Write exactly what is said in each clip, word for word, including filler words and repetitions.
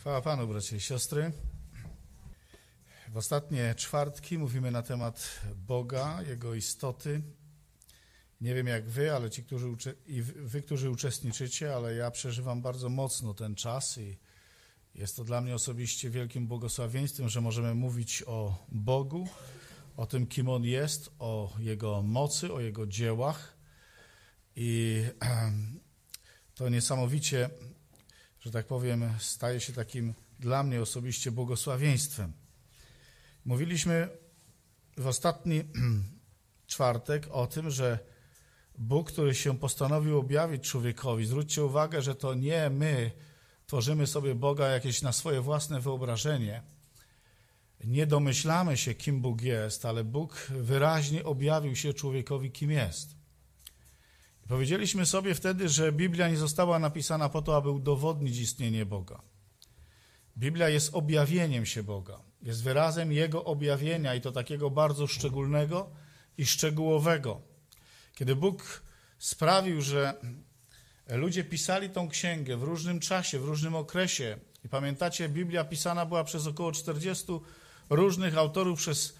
Chwała Panu, bracia i siostry. W ostatnie czwartki mówimy na temat Boga, Jego istoty. Nie wiem jak wy, ale ci, którzy ucze- i wy, którzy uczestniczycie, ale ja przeżywam bardzo mocno ten czas i jest to dla mnie osobiście wielkim błogosławieństwem, że możemy mówić o Bogu, o tym, kim On jest, o Jego mocy, o Jego dziełach. I to niesamowicie, że tak powiem, staje się takim dla mnie osobiście błogosławieństwem. Mówiliśmy w ostatni czwartek o tym, że Bóg, który się postanowił objawić człowiekowi, zwróćcie uwagę, że to nie my tworzymy sobie Boga jakieś na swoje własne wyobrażenie. Nie domyślamy się, kim Bóg jest, ale Bóg wyraźnie objawił się człowiekowi, kim jest. I powiedzieliśmy sobie wtedy, że Biblia nie została napisana po to, aby udowodnić istnienie Boga. Biblia jest objawieniem się Boga, jest wyrazem Jego objawienia i to takiego bardzo szczególnego i szczegółowego. Kiedy Bóg sprawił, że ludzie pisali tą księgę w różnym czasie, w różnym okresie i pamiętacie, Biblia pisana była przez około czterdziestu różnych autorów przez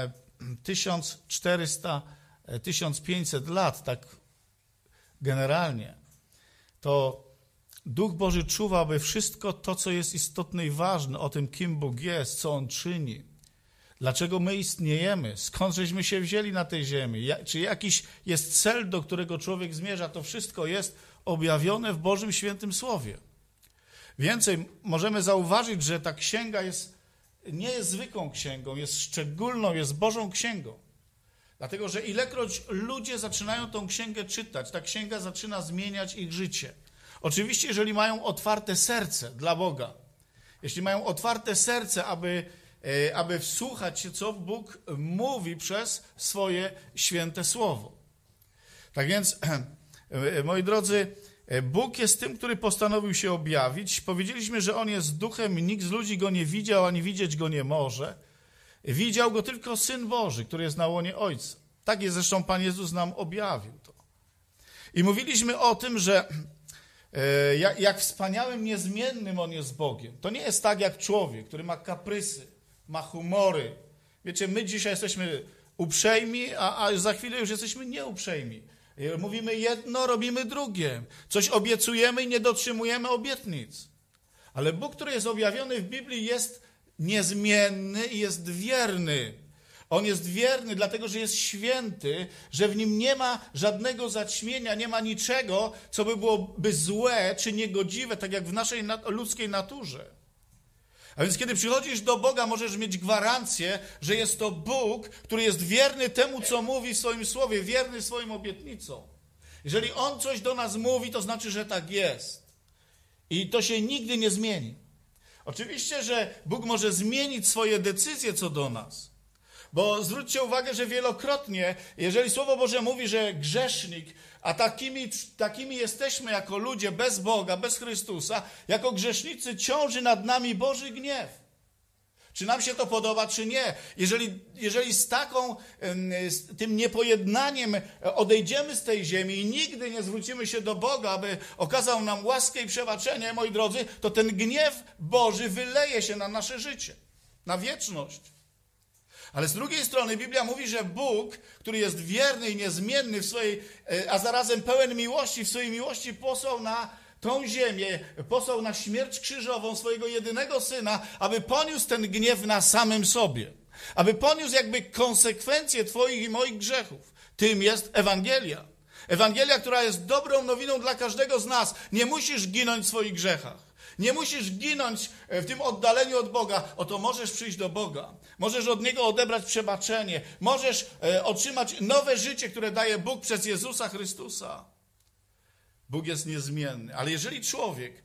tysiąc czterysta do tysiąc pięćset lat, tak generalnie, to Duch Boży czuwa, aby wszystko to, co jest istotne i ważne o tym, kim Bóg jest, co On czyni, dlaczego my istniejemy, skąd żeśmy się wzięli na tej ziemi, czy jakiś jest cel, do którego człowiek zmierza, to wszystko jest objawione w Bożym Świętym Słowie. Więcej, możemy zauważyć, że ta księga jest, nie jest zwykłą księgą, jest szczególną, jest Bożą księgą. Dlatego, że ilekroć ludzie zaczynają tą księgę czytać, ta księga zaczyna zmieniać ich życie. Oczywiście, jeżeli mają otwarte serce dla Boga, jeśli mają otwarte serce, aby, aby wsłuchać się, co Bóg mówi przez swoje święte słowo. Tak więc, moi drodzy, Bóg jest tym, który postanowił się objawić. Powiedzieliśmy, że On jest duchem, nikt z ludzi Go nie widział, ani widzieć Go nie może. Widział Go tylko Syn Boży, który jest na łonie Ojca. Tak jest zresztą Pan Jezus nam objawił to. I mówiliśmy o tym, że e, jak, jak wspaniałym, niezmiennym On jest Bogiem. To nie jest tak jak człowiek, który ma kaprysy, ma humory. Wiecie, my dzisiaj jesteśmy uprzejmi, a, a za chwilę już jesteśmy nieuprzejmi. Mówimy jedno, robimy drugie. Coś obiecujemy i nie dotrzymujemy obietnic. Ale Bóg, który jest objawiony w Biblii, jest niezmienny i jest wierny. On jest wierny, dlatego że jest święty, że w nim nie ma żadnego zaćmienia, nie ma niczego, co by byłoby złe czy niegodziwe, tak jak w naszej ludzkiej naturze. A więc kiedy przychodzisz do Boga, możesz mieć gwarancję, że jest to Bóg, który jest wierny temu, co mówi w swoim słowie, wierny swoim obietnicom. Jeżeli On coś do nas mówi, to znaczy, że tak jest. I to się nigdy nie zmieni. Oczywiście, że Bóg może zmienić swoje decyzje co do nas. Bo zwróćcie uwagę, że wielokrotnie, jeżeli Słowo Boże mówi, że grzesznik, a takimi, takimi jesteśmy jako ludzie bez Boga, bez Chrystusa, jako grzesznicy ciąży nad nami Boży gniew. Czy nam się to podoba, czy nie? Jeżeli, jeżeli z taką, z tym niepojednaniem odejdziemy z tej ziemi i nigdy nie zwrócimy się do Boga, aby okazał nam łaskę i przebaczenie, moi drodzy, to ten gniew Boży wyleje się na nasze życie, na wieczność. Ale z drugiej strony Biblia mówi, że Bóg, który jest wierny i niezmienny w swojej, a zarazem pełen miłości, w swojej miłości posłał na tą ziemię, posłał na śmierć krzyżową swojego jedynego Syna, aby poniósł ten gniew na samym sobie. Aby poniósł jakby konsekwencje twoich i moich grzechów. Tym jest Ewangelia. Ewangelia, która jest dobrą nowiną dla każdego z nas. Nie musisz ginąć w swoich grzechach. Nie musisz ginąć w tym oddaleniu od Boga. Oto możesz przyjść do Boga. Możesz od Niego odebrać przebaczenie. Możesz otrzymać nowe życie, które daje Bóg przez Jezusa Chrystusa. Bóg jest niezmienny. Ale jeżeli człowiek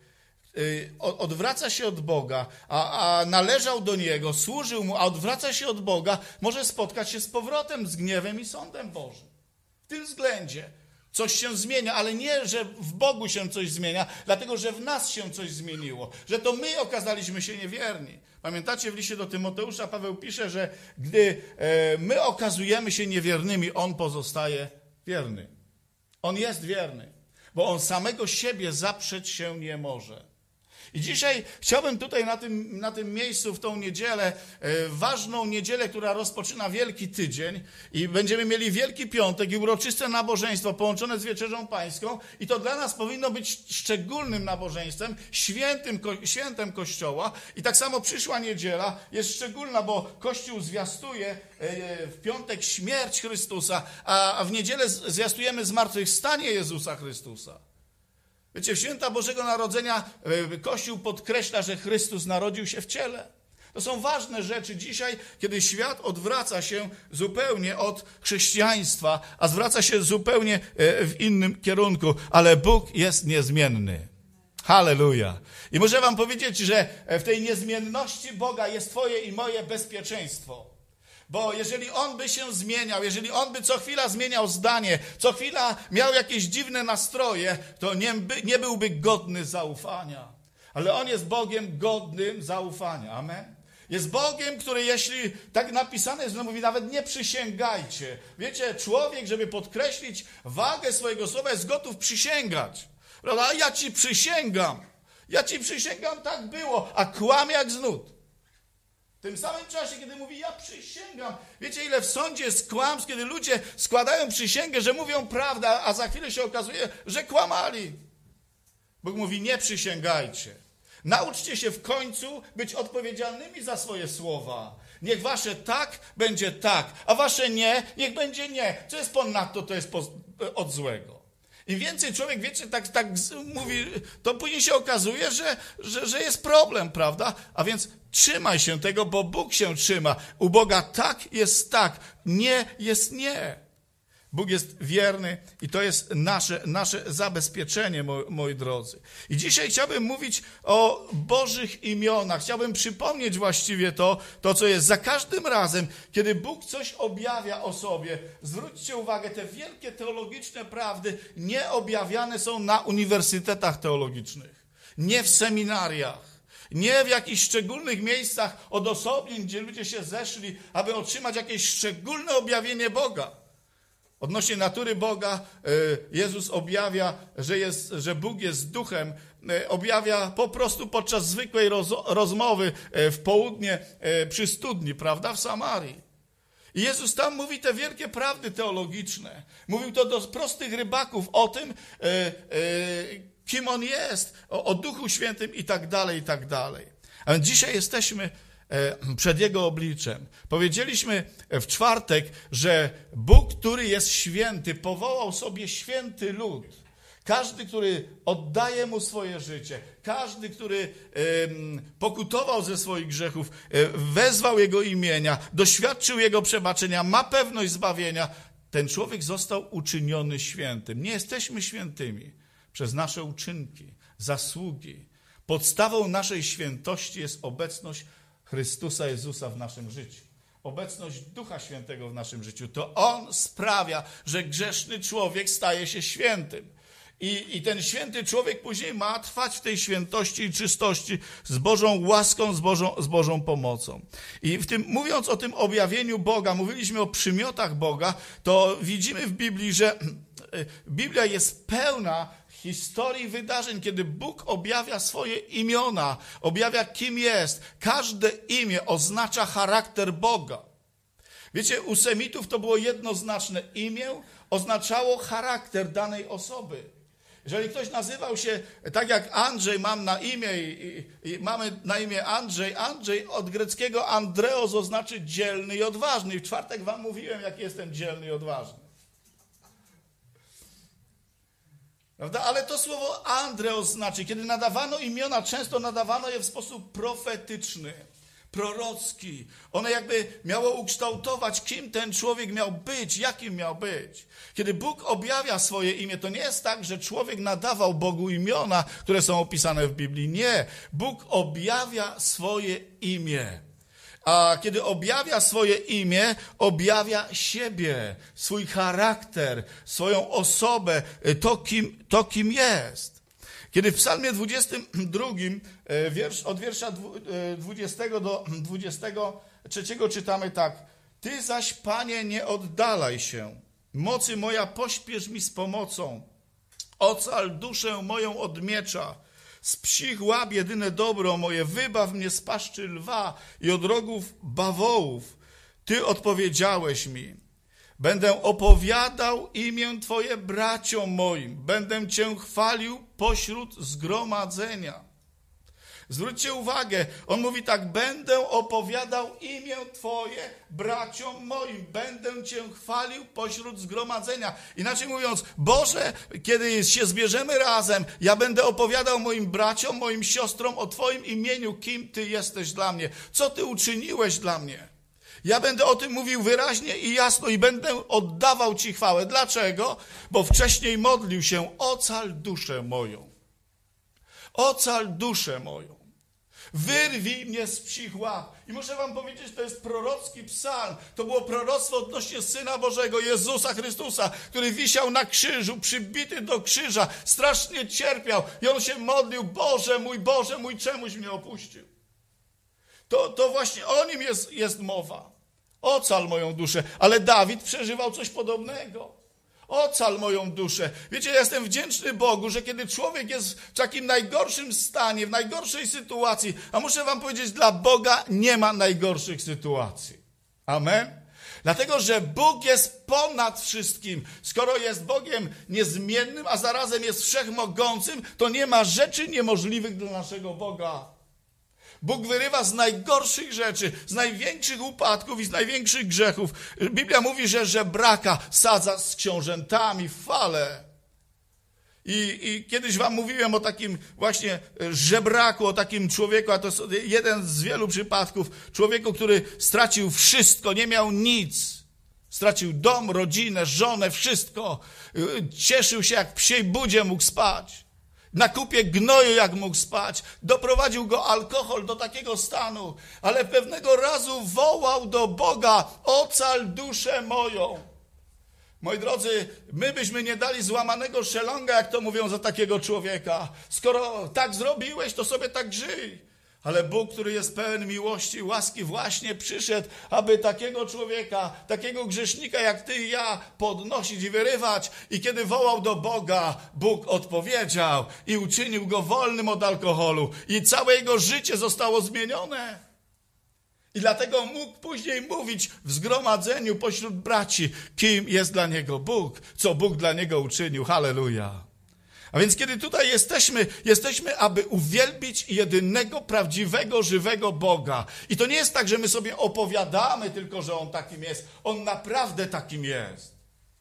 odwraca się od Boga, a, a należał do Niego, służył Mu, a odwraca się od Boga, może spotkać się z powrotem, z gniewem i sądem Bożym. W tym względzie coś się zmienia, ale nie, że w Bogu się coś zmienia, dlatego, że w nas się coś zmieniło, że to my okazaliśmy się niewierni. Pamiętacie, w liście do Tymoteusza Paweł pisze, że gdy my okazujemy się niewiernymi, On pozostaje wierny. On jest wierny, bo On samego siebie zaprzeć się nie może. I dzisiaj chciałbym tutaj na tym, na tym miejscu, w tą niedzielę, e, ważną niedzielę, która rozpoczyna Wielki Tydzień i będziemy mieli Wielki Piątek i uroczyste nabożeństwo połączone z Wieczerzą Pańską i to dla nas powinno być szczególnym nabożeństwem, świętym, ko, świętem Kościoła i tak samo przyszła niedziela jest szczególna, bo Kościół zwiastuje e, w piątek śmierć Chrystusa, a, a w niedzielę zwiastujemy zmartwychwstanie Jezusa Chrystusa. Wiecie, w święta Bożego Narodzenia Kościół podkreśla, że Chrystus narodził się w ciele. To są ważne rzeczy dzisiaj, kiedy świat odwraca się zupełnie od chrześcijaństwa, a zwraca się zupełnie w innym kierunku, ale Bóg jest niezmienny. Halleluja. I muszę wam powiedzieć, że w tej niezmienności Boga jest twoje i moje bezpieczeństwo. Bo jeżeli On by się zmieniał, jeżeli On by co chwila zmieniał zdanie, co chwila miał jakieś dziwne nastroje, to nie, by, nie byłby godny zaufania. Ale On jest Bogiem godnym zaufania. Amen. Jest Bogiem, który jeśli tak napisane jest, no mówi nawet nie przysięgajcie. Wiecie, człowiek, żeby podkreślić wagę swojego słowa, jest gotów przysięgać. Prawda? Ja ci przysięgam. Ja ci przysięgam, tak było, a kłamie jak z nut. W tym samym czasie, kiedy mówi, ja przysięgam. Wiecie, ile w sądzie jest kłamstw, kiedy ludzie składają przysięgę, że mówią prawdę, a za chwilę się okazuje, że kłamali. Bóg mówi, nie przysięgajcie. Nauczcie się w końcu być odpowiedzialnymi za swoje słowa. Niech wasze tak będzie tak, a wasze nie, niech będzie nie. Co jest ponadto, to jest od złego. Im więcej człowiek, wiecie, tak, tak mówi, to później się okazuje, że, że, że jest problem, prawda? A więc trzymaj się tego, bo Bóg się trzyma. U Boga tak jest tak, nie jest nie. Bóg jest wierny i to jest nasze, nasze zabezpieczenie, moi, moi drodzy. I dzisiaj chciałbym mówić o Bożych imionach. Chciałbym przypomnieć właściwie to, to co jest za każdym razem, kiedy Bóg coś objawia o sobie. Zwróćcie uwagę, te wielkie teologiczne prawdy nie objawiane są na uniwersytetach teologicznych, nie w seminariach. Nie w jakichś szczególnych miejscach odosobnień, gdzie ludzie się zeszli, aby otrzymać jakieś szczególne objawienie Boga. Odnośnie natury Boga Jezus objawia, że, jest, że Bóg jest duchem, objawia po prostu podczas zwykłej roz, rozmowy w południe przy studni, prawda, w Samarii. I Jezus tam mówi te wielkie prawdy teologiczne. Mówił to do prostych rybaków o tym, e, e, kim On jest, o, o Duchu Świętym i tak dalej, i tak dalej. A więc dzisiaj jesteśmy przed Jego obliczem. Powiedzieliśmy w czwartek, że Bóg, który jest święty, powołał sobie święty lud. Każdy, który oddaje Mu swoje życie, każdy, który pokutował ze swoich grzechów, wezwał Jego imienia, doświadczył Jego przebaczenia, ma pewność zbawienia, ten człowiek został uczyniony świętym. Nie jesteśmy świętymi przez nasze uczynki, zasługi. Podstawą naszej świętości jest obecność Chrystusa Jezusa w naszym życiu. Obecność Ducha Świętego w naszym życiu. To On sprawia, że grzeszny człowiek staje się świętym. I, I ten święty człowiek później ma trwać w tej świętości i czystości z Bożą łaską, z Bożą, z Bożą pomocą. I w tym, mówiąc o tym objawieniu Boga, mówiliśmy o przymiotach Boga, to widzimy w Biblii, że Biblia jest pełna historii wydarzeń, kiedy Bóg objawia swoje imiona, objawia kim jest. Każde imię oznacza charakter Boga. Wiecie, u Semitów to było jednoznaczne. Imię oznaczało charakter danej osoby. Jeżeli ktoś nazywał się tak jak Andrzej, mam na imię i, i, i mamy na imię Andrzej. Andrzej od greckiego Andreos oznacza dzielny i odważny. I w czwartek wam mówiłem, jaki jestem dzielny i odważny. Prawda? Ale to słowo Andreos znaczy, kiedy nadawano imiona, często nadawano je w sposób profetyczny, prorocki. One jakby miało ukształtować, kim ten człowiek miał być, jakim miał być. Kiedy Bóg objawia swoje imię, to nie jest tak, że człowiek nadawał Bogu imiona, które są opisane w Biblii. Nie. Bóg objawia swoje imię. A kiedy objawia swoje imię, objawia siebie, swój charakter, swoją osobę, to kim, to kim jest. Kiedy w psalmie dwudziestym drugim, wiersz, od wiersza dwudziestego do dwudziestego trzeciego czytamy tak. Ty zaś, Panie, nie oddalaj się. Mocy moja, pośpiesz mi z pomocą. Ocal duszę moją od miecza. Z psich łap jedyne dobro moje, wybaw mnie z paszczy lwa i od rogów bawołów. Ty odpowiedziałeś mi. Będę opowiadał imię Twoje braciom moim. Będę Cię chwalił pośród zgromadzenia. Zwróćcie uwagę, on mówi tak, będę opowiadał imię Twoje braciom moim, będę Cię chwalił pośród zgromadzenia. Inaczej mówiąc, Boże, kiedy się zbierzemy razem, ja będę opowiadał moim braciom, moim siostrom o Twoim imieniu, kim Ty jesteś dla mnie, co Ty uczyniłeś dla mnie. Ja będę o tym mówił wyraźnie i jasno i będę oddawał Ci chwałę. Dlaczego? Bo wcześniej modlił się, ocal duszę moją. Ocal duszę moją. Wyrwij mnie z psich łap. I muszę wam powiedzieć, to jest prorocki psalm. To było proroctwo odnośnie Syna Bożego, Jezusa Chrystusa, który wisiał na krzyżu, przybity do krzyża, strasznie cierpiał. I on się modlił, Boże mój, Boże mój, czemuś mnie opuścił. To, to właśnie o nim jest, jest mowa. Ocal moją duszę. Ale Dawid przeżywał coś podobnego. Ocal moją duszę. Wiecie, ja jestem wdzięczny Bogu, że kiedy człowiek jest w takim najgorszym stanie, w najgorszej sytuacji, a muszę wam powiedzieć, dla Boga nie ma najgorszych sytuacji. Amen? Dlatego, że Bóg jest ponad wszystkim. Skoro jest Bogiem niezmiennym, a zarazem jest wszechmogącym, to nie ma rzeczy niemożliwych dla naszego Boga. Bóg wyrywa z najgorszych rzeczy, z największych upadków i z największych grzechów. Biblia mówi, że żebraka sadza z książętami w fale. I, I kiedyś wam mówiłem o takim właśnie żebraku, o takim człowieku, a to jest jeden z wielu przypadków. Człowieku, który stracił wszystko, nie miał nic. Stracił dom, rodzinę, żonę, wszystko. Cieszył się, jak w psiej budzie mógł spać. Na kupie gnoju, jak mógł spać. Doprowadził go alkohol do takiego stanu. Ale pewnego razu wołał do Boga, ocal duszę moją. Moi drodzy, my byśmy nie dali złamanego szelonga, jak to mówią za takiego człowieka. Skoro tak zrobiłeś, to sobie tak żyj. Ale Bóg, który jest pełen miłości, łaski, właśnie przyszedł, aby takiego człowieka, takiego grzesznika jak ty i ja podnosić i wyrywać. I kiedy wołał do Boga, Bóg odpowiedział i uczynił go wolnym od alkoholu. I całe jego życie zostało zmienione. I dlatego mógł później mówić w zgromadzeniu pośród braci, kim jest dla niego Bóg, co Bóg dla niego uczynił. Halleluja. A więc kiedy tutaj jesteśmy, jesteśmy, aby uwielbić jedynego, prawdziwego, żywego Boga. I to nie jest tak, że my sobie opowiadamy tylko, że On takim jest. On naprawdę takim jest.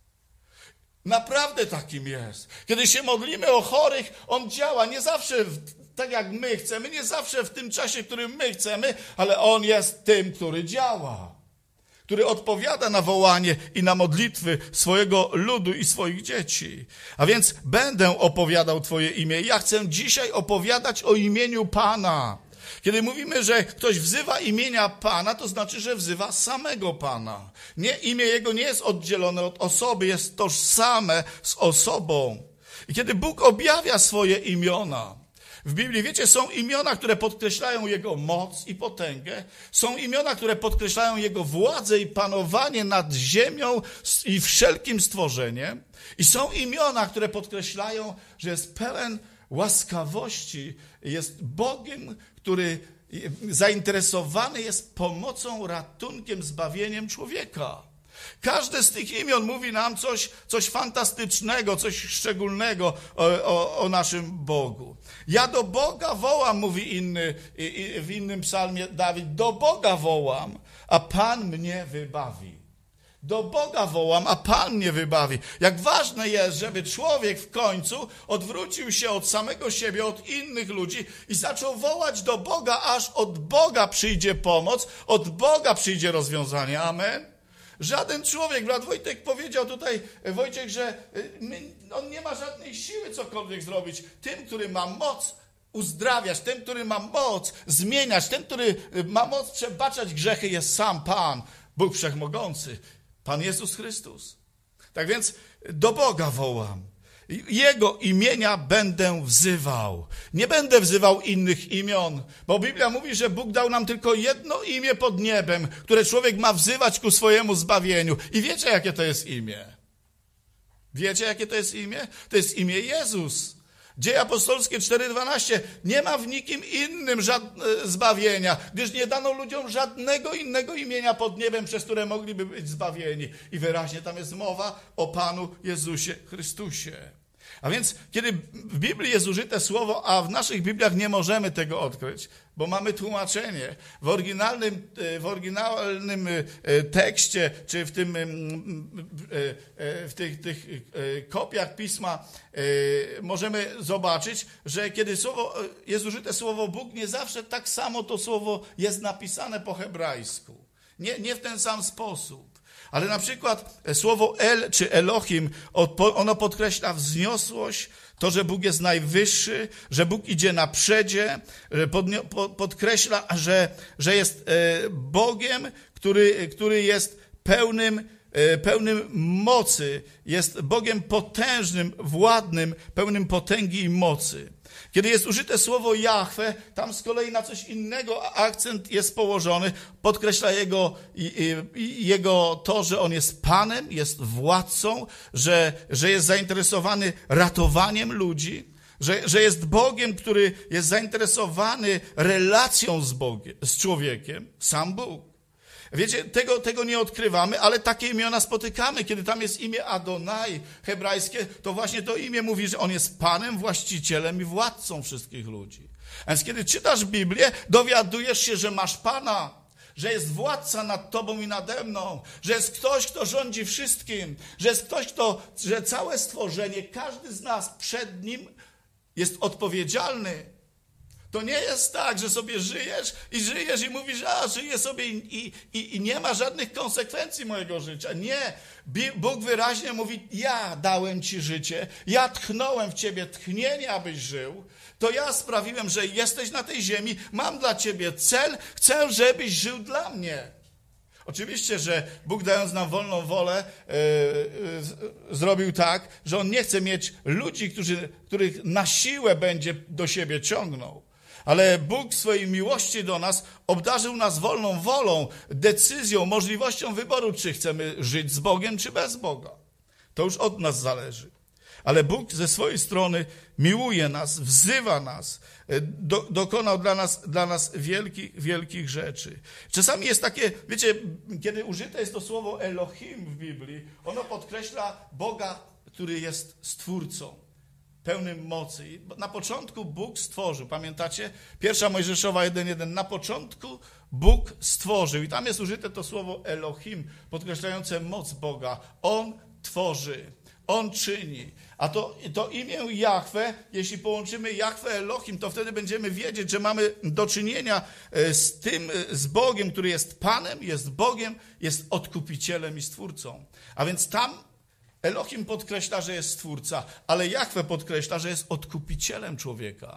Naprawdę takim jest. Kiedy się modlimy o chorych, On działa. Nie zawsze w, tak, jak my chcemy, nie zawsze w tym czasie, w którym my chcemy, ale On jest tym, który działa. Który odpowiada na wołanie i na modlitwy swojego ludu i swoich dzieci. A więc będę opowiadał Twoje imię. Ja chcę dzisiaj opowiadać o imieniu Pana. Kiedy mówimy, że ktoś wzywa imienia Pana, to znaczy, że wzywa samego Pana. Nie, imię Jego nie jest oddzielone od osoby, jest tożsame z osobą. I kiedy Bóg objawia swoje imiona, w Biblii, wiecie, są imiona, które podkreślają Jego moc i potęgę. Są imiona, które podkreślają Jego władzę i panowanie nad ziemią i wszelkim stworzeniem. I są imiona, które podkreślają, że jest pełen łaskawości. Jest Bogiem, który zainteresowany jest pomocą, ratunkiem, zbawieniem człowieka. Każde z tych imion mówi nam coś, coś fantastycznego, coś szczególnego o, o, o naszym Bogu. Ja do Boga wołam, mówi inny, w innym psalmie Dawid, do Boga wołam, a Pan mnie wybawi. Do Boga wołam, a Pan mnie wybawi. Jak ważne jest, żeby człowiek w końcu odwrócił się od samego siebie, od innych ludzi i zaczął wołać do Boga, aż od Boga przyjdzie pomoc, od Boga przyjdzie rozwiązanie. Amen. Żaden człowiek, brat Wojtek powiedział tutaj, Wojciech, że my, on nie ma żadnej siły cokolwiek zrobić. Tym, który ma moc uzdrawiać, tym, który ma moc zmieniać, tym, który ma moc przebaczać grzechy, jest sam Pan, Bóg Wszechmogący, Pan Jezus Chrystus. Tak więc do Boga wołam. Jego imienia będę wzywał. Nie będę wzywał innych imion, bo Biblia mówi, że Bóg dał nam tylko jedno imię pod niebem, które człowiek ma wzywać ku swojemu zbawieniu. I wiecie, jakie to jest imię? Wiecie, jakie to jest imię? To jest imię Jezus. Dzieje apostolskie cztery dwanaście. Nie ma w nikim innym żadnego zbawienia, gdyż nie dano ludziom żadnego innego imienia pod niebem, przez które mogliby być zbawieni. I wyraźnie tam jest mowa o Panu Jezusie Chrystusie. A więc, kiedy w Biblii jest użyte słowo, a w naszych Bibliach nie możemy tego odkryć, bo mamy tłumaczenie. W oryginalnym, w oryginalnym tekście, czy w, tym, w tych, tych kopiach Pisma możemy zobaczyć, że kiedy słowo, jest użyte słowo Bóg, nie zawsze tak samo to słowo jest napisane po hebrajsku. Nie, nie w ten sam sposób. Ale na przykład słowo El czy Elohim, ono podkreśla wzniosłość, to, że Bóg jest najwyższy, że Bóg idzie na przedzie, podkreśla, że, że jest Bogiem, który, który jest pełnym, pełnym mocy, jest Bogiem potężnym, władnym, pełnym potęgi i mocy. Kiedy jest użyte słowo Jahwe, tam z kolei na coś innego akcent jest położony. Podkreśla jego, jego to, że on jest Panem, jest władcą, że, że jest zainteresowany ratowaniem ludzi, że, że jest Bogiem, który jest zainteresowany relacją z Bogiem, z człowiekiem, sam Bóg. Wiecie, tego, tego nie odkrywamy, ale takie imiona spotykamy. Kiedy tam jest imię Adonai hebrajskie, to właśnie to imię mówi, że on jest Panem, właścicielem i władcą wszystkich ludzi. A więc kiedy czytasz Biblię, dowiadujesz się, że masz Pana, że jest władca nad tobą i nade mną, że jest ktoś, kto rządzi wszystkim, że jest ktoś, kto, że całe stworzenie, każdy z nas przed nim jest odpowiedzialny. To nie jest tak, że sobie żyjesz i żyjesz i mówisz, a żyję sobie i, i, i nie ma żadnych konsekwencji mojego życia. Nie. Bóg wyraźnie mówi, ja dałem ci życie, ja tchnąłem w ciebie tchnienie, abyś żył. To ja sprawiłem, że jesteś na tej ziemi, mam dla ciebie cel, chcę, żebyś żył dla mnie. Oczywiście, że Bóg dając nam wolną wolę yy, yy, zrobił tak, że On nie chce mieć ludzi, którzy, których na siłę będzie do siebie ciągnął. Ale Bóg w swojej miłości do nas obdarzył nas wolną wolą, decyzją, możliwością wyboru, czy chcemy żyć z Bogiem, czy bez Boga. To już od nas zależy. Ale Bóg ze swojej strony miłuje nas, wzywa nas, do, dokonał dla nas, dla nas wielkich, wielkich rzeczy. Czasami jest takie, wiecie, kiedy użyte jest to słowo Elohim w Biblii, ono podkreśla Boga, który jest Stwórcą, pełnym mocy. Na początku Bóg stworzył, pamiętacie? Pierwsza Mojżeszowa jeden jeden. Na początku Bóg stworzył. I tam jest użyte to słowo Elohim, podkreślające moc Boga. On tworzy, On czyni. A to, to imię Jahwe, jeśli połączymy Jahwe Elohim, to wtedy będziemy wiedzieć, że mamy do czynienia z tym, z Bogiem, który jest Panem, jest Bogiem, jest odkupicielem i stwórcą. A więc tam Elohim podkreśla, że jest stwórca, ale Jahwe podkreśla, że jest odkupicielem człowieka.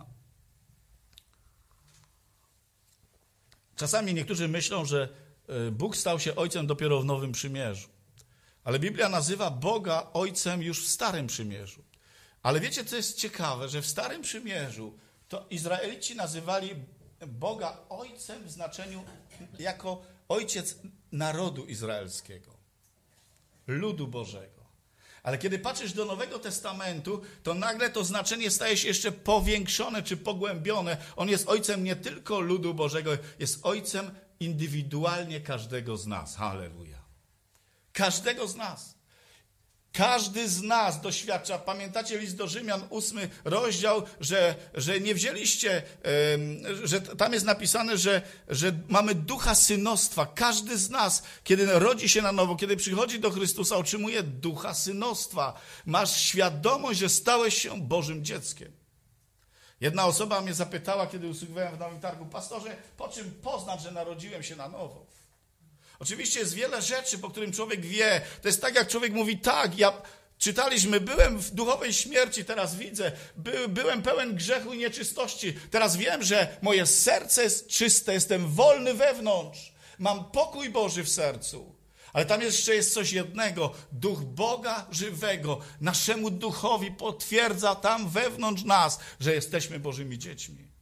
Czasami niektórzy myślą, że Bóg stał się ojcem dopiero w Nowym Przymierzu. Ale Biblia nazywa Boga ojcem już w Starym Przymierzu. Ale wiecie, co jest ciekawe, że w Starym Przymierzu to Izraelici nazywali Boga ojcem w znaczeniu jako ojciec narodu izraelskiego, ludu Bożego. Ale kiedy patrzysz do Nowego Testamentu, to nagle to znaczenie staje się jeszcze powiększone czy pogłębione. On jest ojcem nie tylko ludu Bożego, jest ojcem indywidualnie każdego z nas. Halleluja. Każdego z nas. Każdy z nas doświadcza, pamiętacie list do Rzymian, ósmy rozdział, że, że nie wzięliście, że tam jest napisane, że, że mamy ducha synostwa. Każdy z nas, kiedy rodzi się na nowo, kiedy przychodzi do Chrystusa, otrzymuje ducha synostwa. Masz świadomość, że stałeś się Bożym dzieckiem. Jedna osoba mnie zapytała, kiedy usługiwałem w Nowym Targu, pastorze, po czym poznać, że narodziłem się na nowo? Oczywiście jest wiele rzeczy, po którym człowiek wie. To jest tak, jak człowiek mówi, tak, ja czytaliśmy, byłem w duchowej śmierci, teraz widzę, By, byłem pełen grzechu i nieczystości. Teraz wiem, że moje serce jest czyste, jestem wolny wewnątrz. Mam pokój Boży w sercu. Ale tam jeszcze jest coś jednego. Duch Boga żywego naszemu duchowi potwierdza tam wewnątrz nas, że jesteśmy Bożymi dziećmi.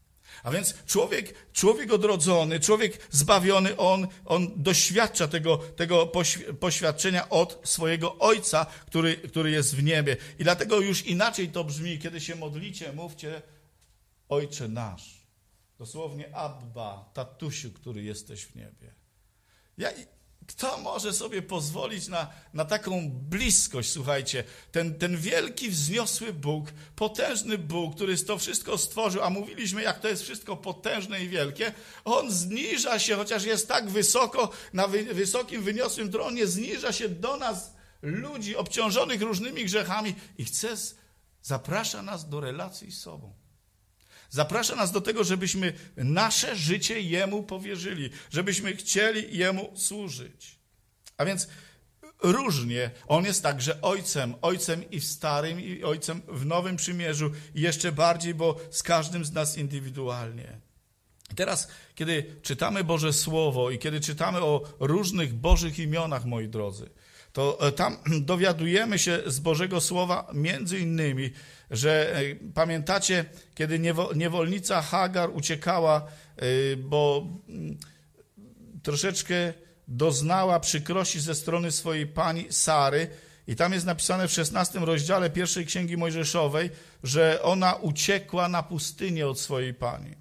A więc człowiek, człowiek odrodzony, człowiek zbawiony, on, on doświadcza tego, tego poświadczenia od swojego Ojca, który, który jest w niebie. I dlatego już inaczej to brzmi, kiedy się modlicie, mówcie Ojcze nasz. Dosłownie Abba, tatusiu, który jesteś w niebie. Ja, kto może sobie pozwolić na, na taką bliskość, słuchajcie, ten, ten wielki, wzniosły Bóg, potężny Bóg, który to wszystko stworzył, a mówiliśmy, jak to jest wszystko potężne i wielkie, On zniża się, chociaż jest tak wysoko, na wy, wysokim, wyniosłym tronie, zniża się do nas, ludzi obciążonych różnymi grzechami i chce, zaprasza nas do relacji z sobą. Zaprasza nas do tego, żebyśmy nasze życie Jemu powierzyli, żebyśmy chcieli Jemu służyć. A więc różnie. On jest także Ojcem. Ojcem i w Starym, i Ojcem w Nowym Przymierzu. I jeszcze bardziej, bo z każdym z nas indywidualnie. I teraz, kiedy czytamy Boże Słowo i kiedy czytamy o różnych Bożych imionach, moi drodzy, to tam dowiadujemy się z Bożego Słowa między innymi, że pamiętacie, kiedy niewolnica Hagar uciekała, bo troszeczkę doznała przykrości ze strony swojej pani Sary i tam jest napisane w szesnastym rozdziale pierwszej Księgi Mojżeszowej, że ona uciekła na pustynię od swojej pani.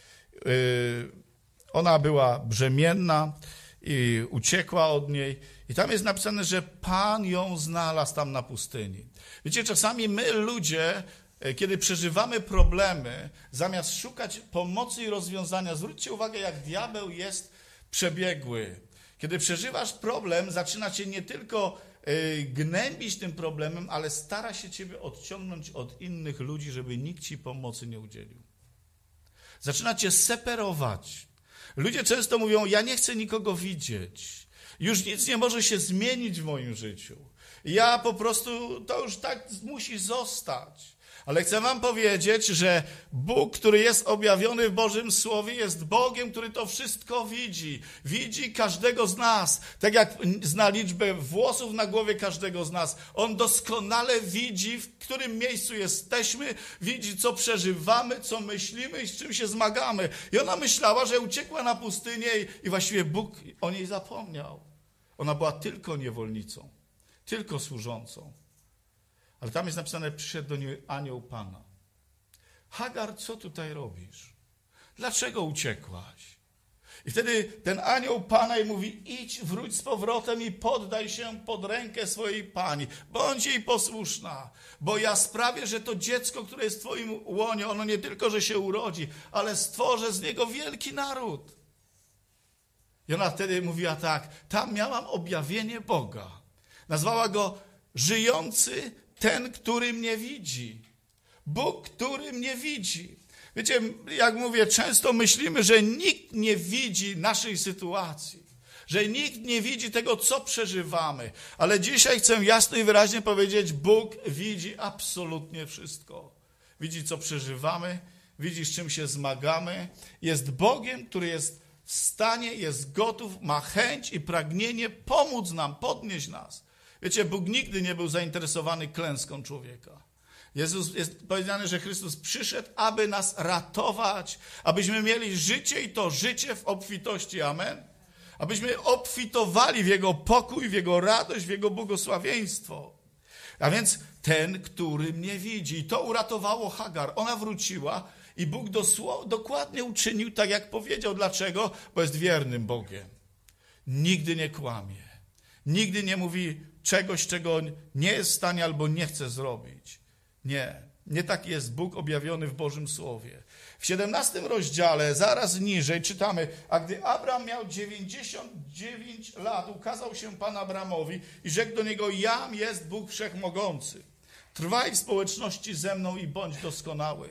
Ona była brzemienna i uciekła od niej. I tam jest napisane, że Pan ją znalazł tam na pustyni. Wiecie, czasami my ludzie, kiedy przeżywamy problemy, zamiast szukać pomocy i rozwiązania, zwróćcie uwagę, jak diabeł jest przebiegły. Kiedy przeżywasz problem, zaczyna cię nie tylko gnębić tym problemem, ale stara się ciebie odciągnąć od innych ludzi, żeby nikt ci pomocy nie udzielił. Zaczyna cię separować. Ludzie często mówią, ja nie chcę nikogo widzieć. Już nic nie może się zmienić w moim życiu. Ja po prostu, to już tak musi zostać. Ale chcę wam powiedzieć, że Bóg, który jest objawiony w Bożym Słowie, jest Bogiem, który to wszystko widzi. Widzi każdego z nas. Tak jak zna liczbę włosów na głowie każdego z nas. On doskonale widzi, w którym miejscu jesteśmy, widzi, co przeżywamy, co myślimy i z czym się zmagamy. I ona myślała, że uciekła na pustynię i właściwie Bóg o niej zapomniał. Ona była tylko niewolnicą, tylko służącą. Ale tam jest napisane, przyszedł do niej anioł Pana. Hagar, co tutaj robisz? Dlaczego uciekłaś? I wtedy ten anioł Pana jej mówi, idź, wróć z powrotem i poddaj się pod rękę swojej pani. Bądź jej posłuszna, bo ja sprawię, że to dziecko, które jest w twoim łonie, ono nie tylko, że się urodzi, ale stworzę z niego wielki naród. I ona wtedy mówiła tak, tam miałam objawienie Boga. Nazwała go żyjący ten, który mnie widzi. Bóg, który mnie widzi. Wiecie, jak mówię, często myślimy, że nikt nie widzi naszej sytuacji. Że nikt nie widzi tego, co przeżywamy. Ale dzisiaj chcę jasno i wyraźnie powiedzieć, Bóg widzi absolutnie wszystko. Widzi, co przeżywamy, widzi, z czym się zmagamy. Jest Bogiem, który jest w stanie, jest gotów, ma chęć i pragnienie pomóc nam, podnieść nas. Wiecie, Bóg nigdy nie był zainteresowany klęską człowieka. Jezus, jest powiedziane, że Chrystus przyszedł, aby nas ratować, abyśmy mieli życie i to życie w obfitości. Amen. Abyśmy obfitowali w Jego pokój, w Jego radość, w Jego błogosławieństwo. A więc ten, który mnie widzi. I to uratowało Hagar. Ona wróciła i Bóg dosło, dokładnie uczynił tak, jak powiedział. Dlaczego? Bo jest wiernym Bogiem. Nigdy nie kłamie. Nigdy nie mówi czegoś, czego nie jest w stanie albo nie chce zrobić. Nie. Nie tak jest Bóg objawiony w Bożym Słowie. W siedemnastym rozdziale, zaraz niżej, czytamy, a gdy Abram miał dziewięćdziesiąt dziewięć lat, ukazał się Pan Abramowi i rzekł do niego, jam jest Bóg Wszechmogący. Trwaj w społeczności ze mną i bądź doskonały.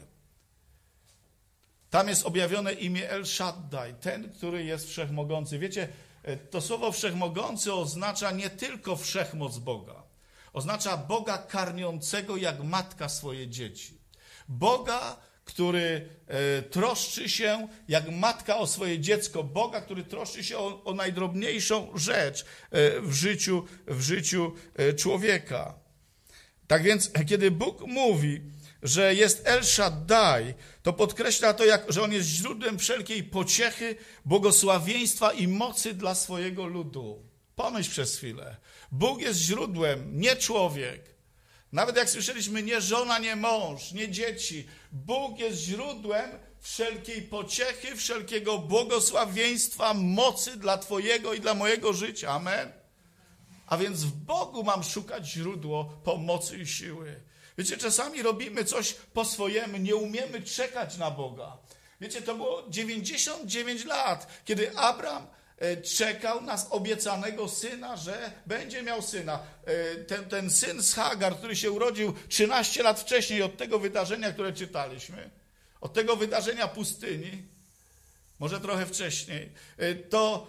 Tam jest objawione imię El Shaddai, ten, który jest wszechmogący. Wiecie, to słowo wszechmogący oznacza nie tylko wszechmoc Boga. Oznacza Boga karmiącego jak matka swoje dzieci. Boga, który e, troszczy się jak matka o swoje dziecko. Boga, który troszczy się o, o najdrobniejszą rzecz e, w życiu, w życiu e, człowieka. Tak więc, kiedy Bóg mówi, że jest El Shaddai, to podkreśla to, jak, że on jest źródłem wszelkiej pociechy, błogosławieństwa i mocy dla swojego ludu. Pomyśl przez chwilę. Bóg jest źródłem, nie człowiek. Nawet jak słyszeliśmy, nie żona, nie mąż, nie dzieci. Bóg jest źródłem wszelkiej pociechy, wszelkiego błogosławieństwa, mocy dla twojego i dla mojego życia. Amen. A więc w Bogu mam szukać źródło pomocy i siły. Wiecie, czasami robimy coś po swojemu, nie umiemy czekać na Boga. Wiecie, to było dziewięćdziesiąt dziewięć lat, kiedy Abram czekał na obiecanego syna, że będzie miał syna. Ten, ten syn z Hagar, który się urodził trzynaście lat wcześniej od tego wydarzenia, które czytaliśmy, od tego wydarzenia pustyni, może trochę wcześniej, to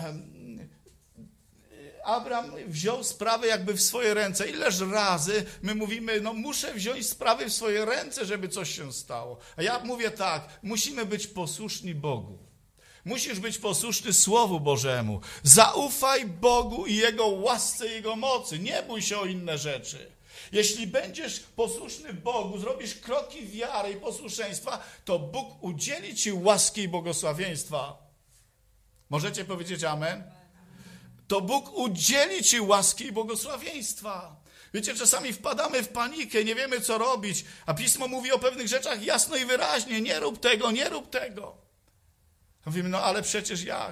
Abram wziął sprawę jakby w swoje ręce. Ileż razy my mówimy, no muszę wziąć sprawy w swoje ręce, żeby coś się stało. A ja mówię tak, musimy być posłuszni Bogu. Musisz być posłuszny Słowu Bożemu. Zaufaj Bogu i Jego łasce, Jego mocy. Nie bój się o inne rzeczy. Jeśli będziesz posłuszny Bogu, zrobisz kroki wiary i posłuszeństwa, to Bóg udzieli ci łaski i błogosławieństwa. Możecie powiedzieć amen? To Bóg udzieli ci łaski i błogosławieństwa. Wiecie, czasami wpadamy w panikę, nie wiemy co robić, a Pismo mówi o pewnych rzeczach jasno i wyraźnie. Nie rób tego, nie rób tego. Mówimy, no ale przecież jak?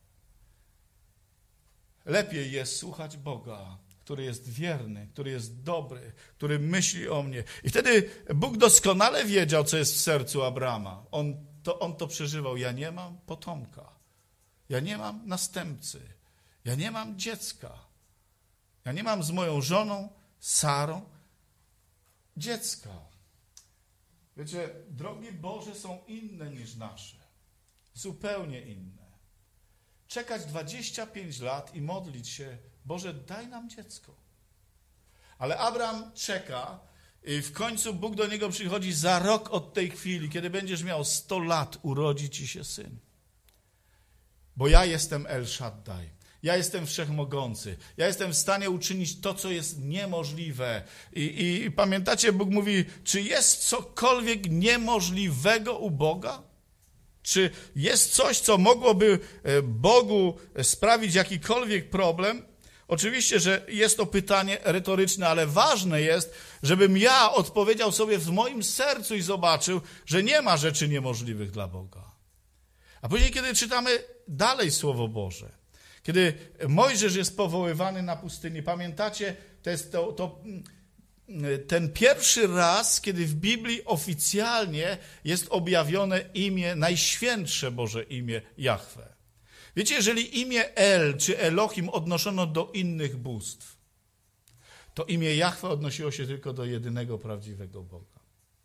Lepiej jest słuchać Boga, który jest wierny, który jest dobry, który myśli o mnie. I wtedy Bóg doskonale wiedział, co jest w sercu Abrama. On to, on to przeżywał. Ja nie mam potomka. Ja nie mam następcy. Ja nie mam dziecka. Ja nie mam z moją żoną, Sarą, dziecka. Wiecie, drogi Boże są inne niż nasze. Zupełnie inne. Czekać dwadzieścia pięć lat i modlić się, Boże, daj nam dziecko. Ale Abram czeka i w końcu Bóg do niego przychodzi za rok od tej chwili, kiedy będziesz miał sto lat, urodzi ci się syn. Bo ja jestem El Shaddai. Ja jestem wszechmogący. Ja jestem w stanie uczynić to, co jest niemożliwe. I, i, i pamiętacie, Bóg mówi, czy jest cokolwiek niemożliwego u Boga? Czy jest coś, co mogłoby Bogu sprawić jakikolwiek problem? Oczywiście, że jest to pytanie retoryczne, ale ważne jest, żebym ja odpowiedział sobie w moim sercu i zobaczył, że nie ma rzeczy niemożliwych dla Boga. A później, kiedy czytamy dalej Słowo Boże, kiedy Mojżesz jest powoływany na pustyni, pamiętacie, to jest to, to, ten pierwszy raz, kiedy w Biblii oficjalnie jest objawione imię, najświętsze Boże imię Jahwe. Wiecie, jeżeli imię El czy Elohim odnoszono do innych bóstw, to imię Jahwe odnosiło się tylko do jedynego prawdziwego Boga.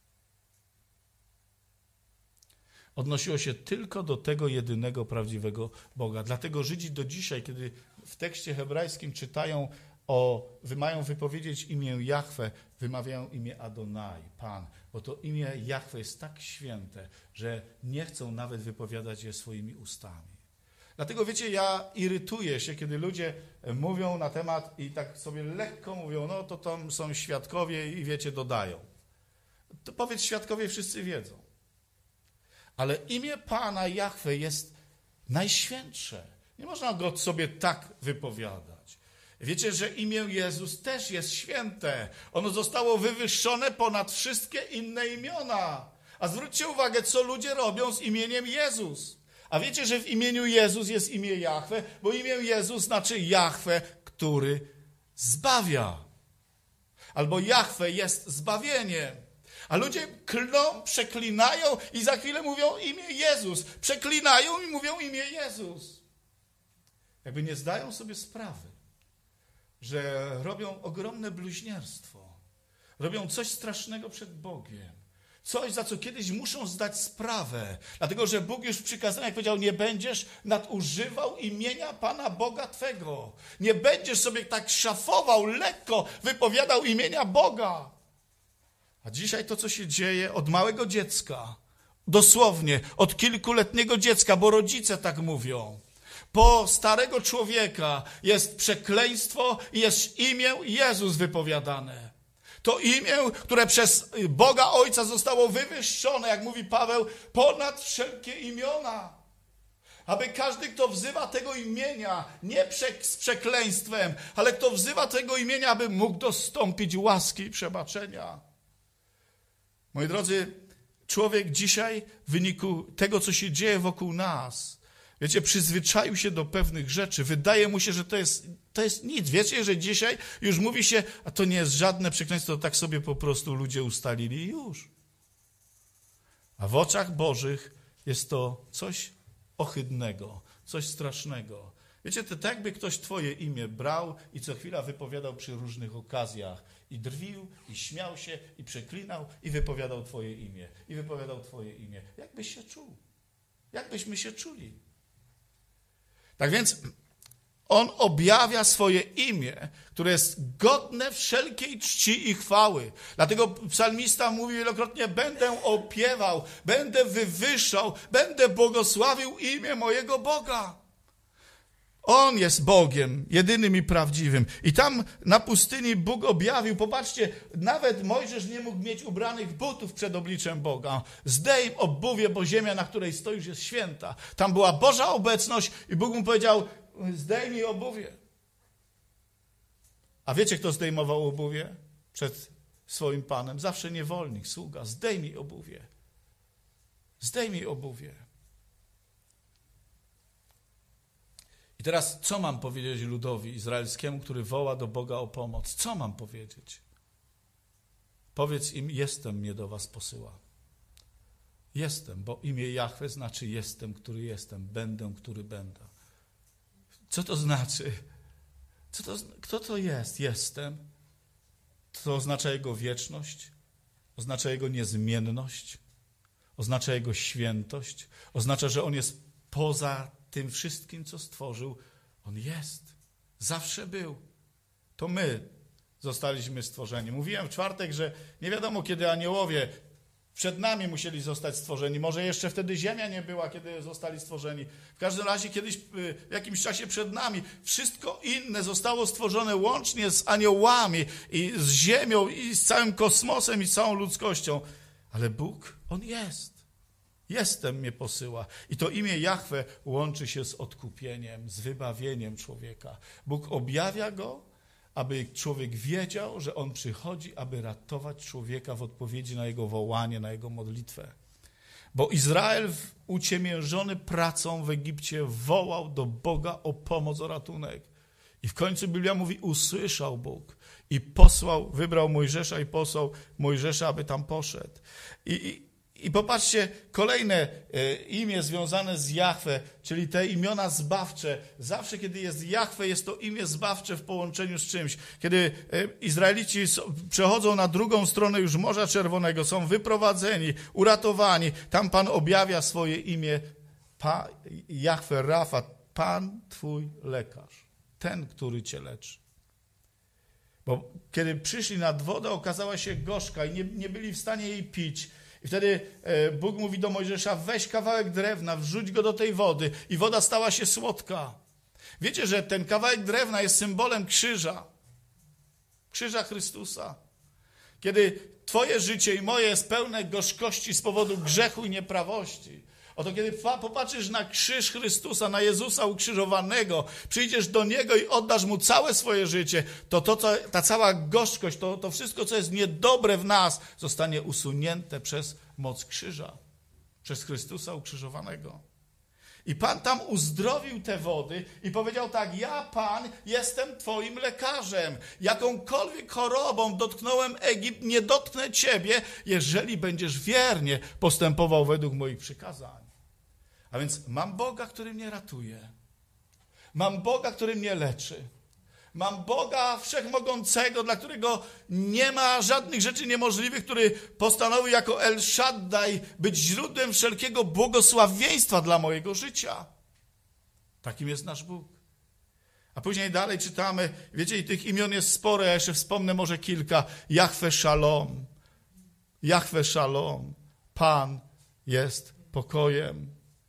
Odnosiło się tylko do tego jedynego prawdziwego Boga. Dlatego Żydzi do dzisiaj, kiedy w tekście hebrajskim czytają o, mają wypowiedzieć imię Jahwe, wymawiają imię Adonai, Pan, bo to imię Jahwe jest tak święte, że nie chcą nawet wypowiadać je swoimi ustami. Dlatego wiecie, ja irytuję się, kiedy ludzie mówią na temat i tak sobie lekko mówią, no to tam są świadkowie i wiecie, dodają. To powiedz, świadkowie wszyscy wiedzą. Ale imię Pana Jahwe jest najświętsze. Nie można go sobie tak wypowiadać. Wiecie, że imię Jezus też jest święte. Ono zostało wywyższone ponad wszystkie inne imiona. A zwróćcie uwagę, co ludzie robią z imieniem Jezus. A wiecie, że w imieniu Jezus jest imię Jahwe, bo imię Jezus znaczy Jahwe, który zbawia. Albo Jahwe jest zbawieniem. A ludzie klną, przeklinają i za chwilę mówią imię Jezus. Przeklinają i mówią imię Jezus. Jakby nie zdają sobie sprawy, że robią ogromne bluźnierstwo. Robią coś strasznego przed Bogiem. Coś, za co kiedyś muszą zdać sprawę. Dlatego, że Bóg już w przykazaniach powiedział, nie będziesz nadużywał imienia Pana Boga Twego. Nie będziesz sobie tak szafował, lekko wypowiadał imienia Boga. A dzisiaj to, co się dzieje od małego dziecka, dosłownie od kilkuletniego dziecka, bo rodzice tak mówią, po starego człowieka jest przekleństwo i jest imię Jezus wypowiadane. To imię, które przez Boga Ojca zostało wywyższone, jak mówi Paweł, ponad wszelkie imiona. Aby każdy, kto wzywa tego imienia, nie prze- z przekleństwem, ale kto wzywa tego imienia, aby mógł dostąpić łaski i przebaczenia. Moi drodzy, człowiek dzisiaj w wyniku tego, co się dzieje wokół nas, wiecie, przyzwyczaił się do pewnych rzeczy. Wydaje mu się, że to jest, to jest nic. Wiecie, że dzisiaj już mówi się, a to nie jest żadne przekleństwo, to tak sobie po prostu ludzie ustalili i już. A w oczach Bożych jest to coś ohydnego, coś strasznego. Wiecie, to tak jakby ktoś twoje imię brał i co chwila wypowiadał przy różnych okazjach. I drwił, i śmiał się, i przeklinał, i wypowiadał twoje imię. I wypowiadał twoje imię. Jak byś się czuł? Jak byśmy się czuli? Tak więc on objawia swoje imię, które jest godne wszelkiej czci i chwały. Dlatego psalmista mówi wielokrotnie, będę opiewał, będę wywyższał, będę błogosławił imię mojego Boga. On jest Bogiem, jedynym i prawdziwym. I tam na pustyni Bóg objawił, popatrzcie, nawet Mojżesz nie mógł mieć ubranych butów przed obliczem Boga. Zdejm obuwie, bo ziemia, na której stoisz, jest święta. Tam była Boża obecność i Bóg mu powiedział, zdejmij obuwie. A wiecie, kto zdejmował obuwie przed swoim Panem? Zawsze niewolnik, sługa. Zdejmij obuwie. Zdejmij obuwie. I teraz co mam powiedzieć ludowi izraelskiemu, który woła do Boga o pomoc? Co mam powiedzieć? Powiedz im, jestem, mnie do was posyła. Jestem, bo imię Jahwe znaczy jestem, który jestem, będę, który będę. Co to znaczy? Co to, kto to jest? Jestem. To oznacza Jego wieczność, oznacza Jego niezmienność, oznacza Jego świętość, oznacza, że On jest poza tym wszystkim, co stworzył. On jest. Zawsze był. To my zostaliśmy stworzeni. Mówiłem w czwartek, że nie wiadomo, kiedy aniołowie przed nami musieli zostać stworzeni. Może jeszcze wtedy ziemia nie była, kiedy zostali stworzeni. W każdym razie kiedyś, w jakimś czasie przed nami, wszystko inne zostało stworzone łącznie z aniołami i z ziemią i z całym kosmosem i z całą ludzkością. Ale Bóg, On jest. Jestem mnie posyła. I to imię Jahwe łączy się z odkupieniem, z wybawieniem człowieka. Bóg objawia go, aby człowiek wiedział, że on przychodzi, aby ratować człowieka w odpowiedzi na jego wołanie, na jego modlitwę. Bo Izrael uciemiężony pracą w Egipcie wołał do Boga o pomoc, o ratunek. I w końcu Biblia mówi, usłyszał Bóg i posłał, wybrał Mojżesza i posłał Mojżesza, aby tam poszedł. I, i I popatrzcie, kolejne imię związane z Jahwe, czyli te imiona zbawcze. Zawsze, kiedy jest Jahwe, jest to imię zbawcze w połączeniu z czymś. Kiedy Izraelici przechodzą na drugą stronę już Morza Czerwonego, są wyprowadzeni, uratowani, tam Pan objawia swoje imię pa, Jahwe Rafa, Pan Twój lekarz, ten, który Cię leczy. Bo kiedy przyszli nad wodę, okazała się gorzka i nie, nie byli w stanie jej pić. I wtedy Bóg mówi do Mojżesza, weź kawałek drewna, wrzuć go do tej wody i woda stała się słodka. Wiecie, że ten kawałek drewna jest symbolem krzyża. Krzyża Chrystusa. Kiedy twoje życie i moje jest pełne gorzkości z powodu grzechu i nieprawości, oto kiedy popatrzysz na krzyż Chrystusa, na Jezusa ukrzyżowanego, przyjdziesz do Niego i oddasz Mu całe swoje życie, to, to, to ta cała gorzkość, to, to wszystko, co jest niedobre w nas, zostanie usunięte przez moc krzyża, przez Chrystusa ukrzyżowanego. I Pan tam uzdrowił te wody i powiedział tak, ja Pan jestem Twoim lekarzem. Jakąkolwiek chorobą dotknąłem Egipt, nie dotknę Ciebie, jeżeli będziesz wiernie postępował według moich przykazań. A więc mam Boga, który mnie ratuje. Mam Boga, który mnie leczy. Mam Boga Wszechmogącego, dla którego nie ma żadnych rzeczy niemożliwych, który postanowił jako El Shaddai być źródłem wszelkiego błogosławieństwa dla mojego życia. Takim jest nasz Bóg. A później dalej czytamy, wiecie, i tych imion jest sporo, ja jeszcze wspomnę może kilka. Jahwe Shalom. Jahwe Shalom. Pan jest pokojem.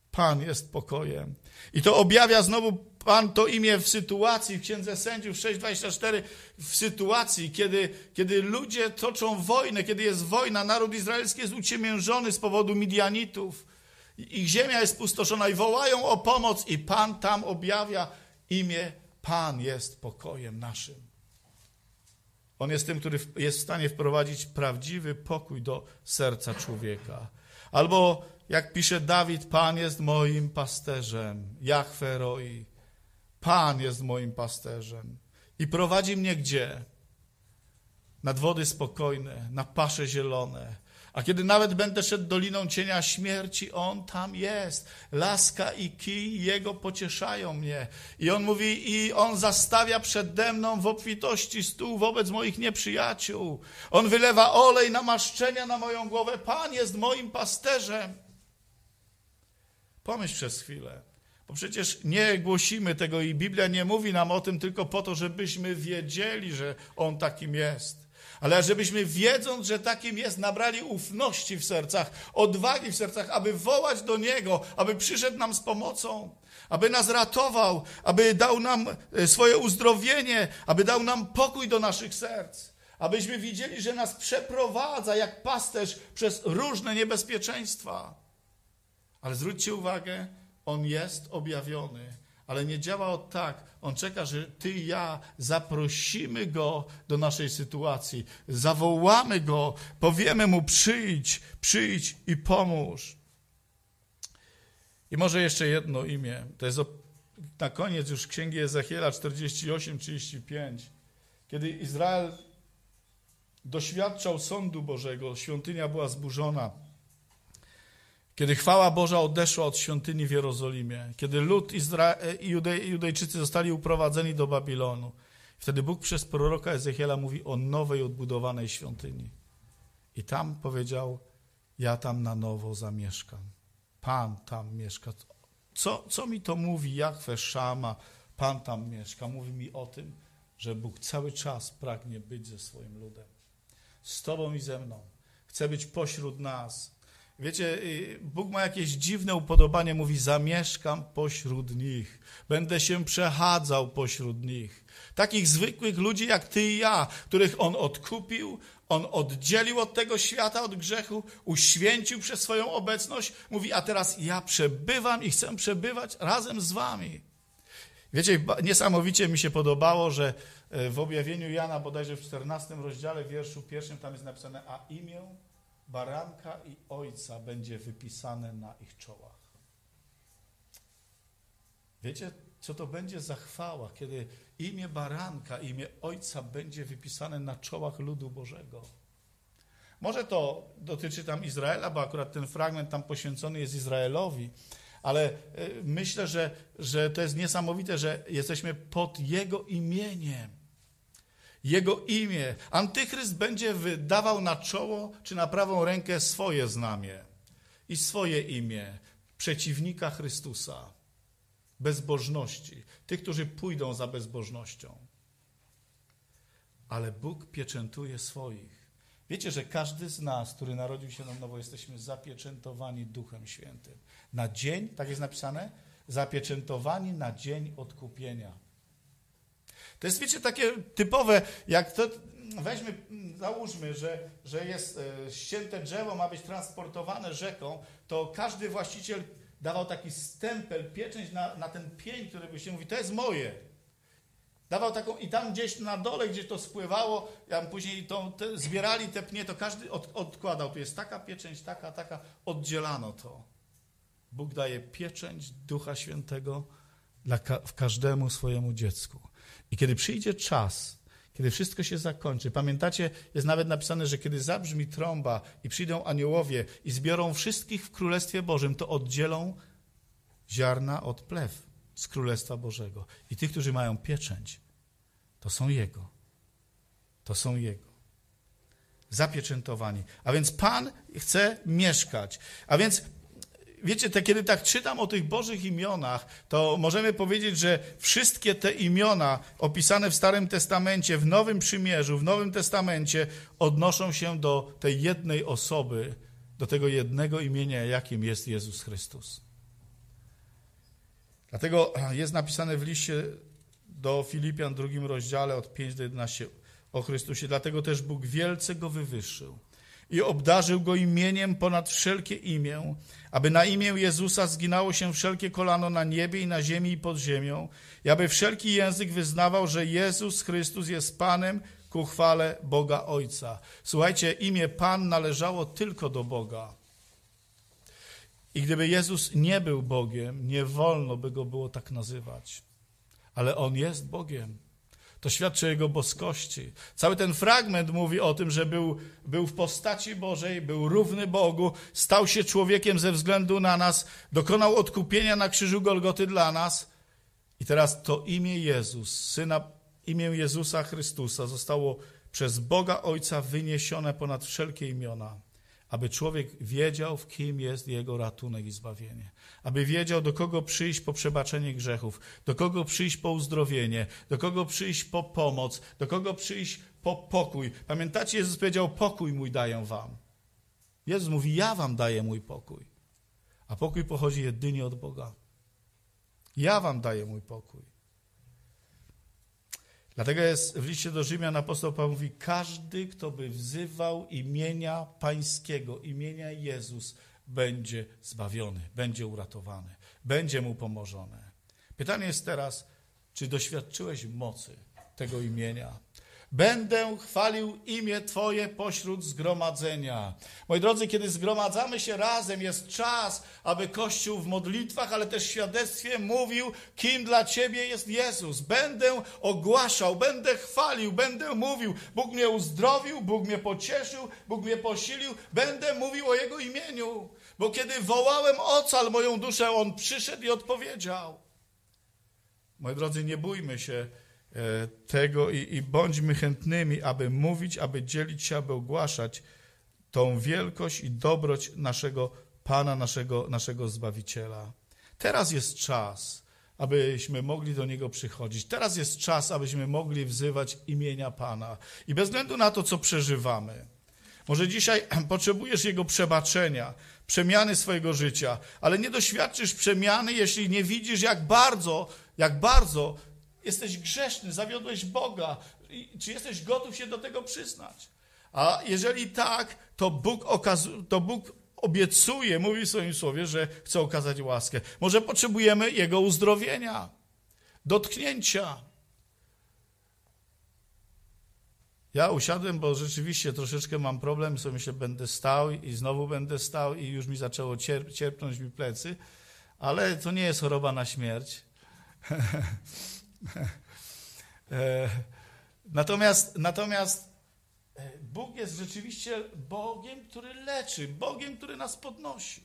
Pan jest pokojem. I to objawia znowu Pan to imię w sytuacji, w Księdze Sędziów sześć dwadzieścia cztery, w sytuacji, kiedy, kiedy ludzie toczą wojnę, kiedy jest wojna, naród izraelski jest uciemiężony z powodu Midianitów. Ich ziemia jest pustoszona i wołają o pomoc i Pan tam objawia imię. Pan jest pokojem naszym. On jest tym, który jest w stanie wprowadzić prawdziwy pokój do serca człowieka. Albo jak pisze Dawid, Pan jest moim pasterzem, Jahwe Roi. Pan jest moim pasterzem i prowadzi mnie gdzie? Nad wody spokojne, na pasze zielone. A kiedy nawet będę szedł doliną cienia śmierci, On tam jest. Laska i kij Jego pocieszają mnie. I On mówi, i On zastawia przede mną w obfitości stół wobec moich nieprzyjaciół. On wylewa olej namaszczenia na moją głowę. Pan jest moim pasterzem. Pomyśl przez chwilę. Bo przecież nie głosimy tego i Biblia nie mówi nam o tym tylko po to, żebyśmy wiedzieli, że On takim jest. Ale żebyśmy wiedząc, że takim jest, nabrali ufności w sercach, odwagi w sercach, aby wołać do Niego, aby przyszedł nam z pomocą, aby nas ratował, aby dał nam swoje uzdrowienie, aby dał nam pokój do naszych serc. Abyśmy widzieli, że nas przeprowadza jak pasterz przez różne niebezpieczeństwa. Ale zwróćcie uwagę, On jest objawiony, ale nie działa od tak. On czeka, że ty i ja zaprosimy Go do naszej sytuacji. Zawołamy Go, powiemy Mu przyjdź, przyjdź i pomóż. I może jeszcze jedno imię. To jest na koniec już Księgi Ezechiela czterdzieści osiem trzydzieści pięć. Kiedy Izrael doświadczał sądu Bożego, świątynia była zburzona. Kiedy chwała Boża odeszła od świątyni w Jerozolimie, kiedy lud Izra- i Judej- Judejczycy zostali uprowadzeni do Babilonu, wtedy Bóg przez proroka Ezechiela mówi o nowej, odbudowanej świątyni. I tam powiedział, ja tam na nowo zamieszkam. Pan tam mieszka. Co, co mi to mówi Jahwe Szama? Pan tam mieszka. Mówi mi o tym, że Bóg cały czas pragnie być ze swoim ludem. Z Tobą i ze mną. Chce być pośród nas. Wiecie, Bóg ma jakieś dziwne upodobanie, mówi, zamieszkam pośród nich, będę się przechadzał pośród nich. Takich zwykłych ludzi jak ty i ja, których On odkupił, On oddzielił od tego świata, od grzechu, uświęcił przez swoją obecność. Mówi, a teraz ja przebywam i chcę przebywać razem z wami. Wiecie, niesamowicie mi się podobało, że w objawieniu Jana, bodajże w czternastym rozdziale, wierszu pierwszym, tam jest napisane, a imię Baranka i Ojca będzie wypisane na ich czołach. Wiecie, co to będzie za chwała, kiedy imię Baranka, imię Ojca będzie wypisane na czołach ludu Bożego. Może to dotyczy tam Izraela, bo akurat ten fragment tam poświęcony jest Izraelowi, ale myślę, że, że to jest niesamowite, że jesteśmy pod Jego imieniem. Jego imię. Antychryst będzie wydawał na czoło czy na prawą rękę swoje znamię i swoje imię przeciwnika Chrystusa, bezbożności, tych, którzy pójdą za bezbożnością. Ale Bóg pieczętuje swoich. Wiecie, że każdy z nas, który narodził się na nowo, jesteśmy zapieczętowani Duchem Świętym. Na dzień, tak jest napisane, zapieczętowani na dzień odkupienia. To jest, wiecie, takie typowe, jak to weźmy, załóżmy, że, że jest ścięte drzewo, ma być transportowane rzeką, to każdy właściciel dawał taki stempel, pieczęć na, na ten pień, który by się mówi, to jest moje. Dawał taką i tam gdzieś na dole, gdzie to spływało, ja później to, te, zbierali te pnie, to każdy od, odkładał, tu jest taka pieczęć, taka, taka, oddzielano to. Bóg daje pieczęć Ducha Świętego dla ka- każdemu swojemu dziecku. I kiedy przyjdzie czas, kiedy wszystko się zakończy, pamiętacie, jest nawet napisane, że kiedy zabrzmi trąba i przyjdą aniołowie i zbiorą wszystkich w Królestwie Bożym, to oddzielą ziarna od plew z Królestwa Bożego. I tych, którzy mają pieczęć, to są Jego. To są Jego. Zapieczętowani. A więc Pan chce mieszkać. A więc wiecie, te, kiedy tak czytam o tych Bożych imionach, to możemy powiedzieć, że wszystkie te imiona opisane w Starym Testamencie, w Nowym Przymierzu, w Nowym Testamencie odnoszą się do tej jednej osoby, do tego jednego imienia, jakim jest Jezus Chrystus. Dlatego jest napisane w liście do Filipian, drugim rozdziale, od piątego do jedenastego o Chrystusie. Dlatego też Bóg wielce go wywyższył i obdarzył go imieniem ponad wszelkie imię, aby na imię Jezusa zginało się wszelkie kolano na niebie i na ziemi i pod ziemią, i aby wszelki język wyznawał, że Jezus Chrystus jest Panem ku chwale Boga Ojca. Słuchajcie, imię Pan należało tylko do Boga. I gdyby Jezus nie był Bogiem, nie wolno by go było tak nazywać. Ale On jest Bogiem. To świadczy o Jego boskości. Cały ten fragment mówi o tym, że był, był w postaci Bożej, był równy Bogu, stał się człowiekiem ze względu na nas, dokonał odkupienia na krzyżu Golgoty dla nas. I teraz to imię Jezus, Syna, imię Jezusa Chrystusa zostało przez Boga Ojca wyniesione ponad wszelkie imiona, aby człowiek wiedział, w kim jest jego ratunek i zbawienie. Aby wiedział, do kogo przyjść po przebaczenie grzechów, do kogo przyjść po uzdrowienie, do kogo przyjść po pomoc, do kogo przyjść po pokój. Pamiętacie, Jezus powiedział, pokój mój daję wam. Jezus mówi, ja wam daję mój pokój. A pokój pochodzi jedynie od Boga. Ja wam daję mój pokój. Dlatego jest w liście do Rzymian apostoł Paweł mówi, każdy, kto by wzywał imienia Pańskiego, imienia Jezus, będzie zbawiony, będzie uratowany, będzie mu pomożone. Pytanie jest teraz, czy doświadczyłeś mocy tego imienia? Będę chwalił imię Twoje pośród zgromadzenia. Moi drodzy, kiedy zgromadzamy się razem, jest czas, aby Kościół w modlitwach, ale też w świadectwie mówił, kim dla Ciebie jest Jezus. Będę ogłaszał, będę chwalił, będę mówił. Bóg mnie uzdrowił, Bóg mnie pocieszył, Bóg mnie posilił. Będę mówił o Jego imieniu. Bo kiedy wołałem, ocal moją duszę, On przyszedł i odpowiedział. Moi drodzy, nie bójmy się tego i, i bądźmy chętnymi, aby mówić, aby dzielić się, aby ogłaszać tą wielkość i dobroć naszego Pana, naszego, naszego Zbawiciela. Teraz jest czas, abyśmy mogli do Niego przychodzić. Teraz jest czas, abyśmy mogli wzywać imienia Pana. I bez względu na to, co przeżywamy, może dzisiaj potrzebujesz Jego przebaczenia, przemiany swojego życia, ale nie doświadczysz przemiany, jeśli nie widzisz, jak bardzo, jak bardzo jesteś grzeszny, zawiodłeś Boga. Czy jesteś gotów się do tego przyznać? A jeżeli tak, to Bóg, okazu- to Bóg obiecuje, mówi w swoim słowie, że chce okazać łaskę. Może potrzebujemy Jego uzdrowienia, dotknięcia. Ja usiadłem, bo rzeczywiście troszeczkę mam problem, sobie myślę, będę stał i znowu będę stał i już mi zaczęło cierp- cierpnąć mi plecy, ale to nie jest choroba na śmierć. Natomiast, natomiast Bóg jest rzeczywiście Bogiem, który leczy, Bogiem, który nas podnosi.